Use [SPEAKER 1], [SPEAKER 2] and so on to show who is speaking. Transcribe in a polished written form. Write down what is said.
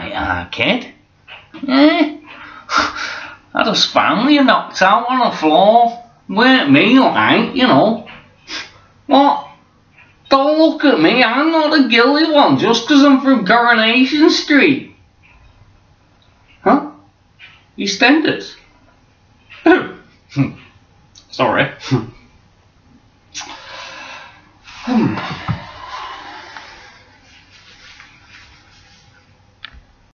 [SPEAKER 1] alright, kid. Eh? I just found you knocked out on the floor. Weren't me, like, you know. What? Don't look at me, I'm not the guilty one just 'cause I'm from Coronation Street. Huh? EastEnders? Sorry.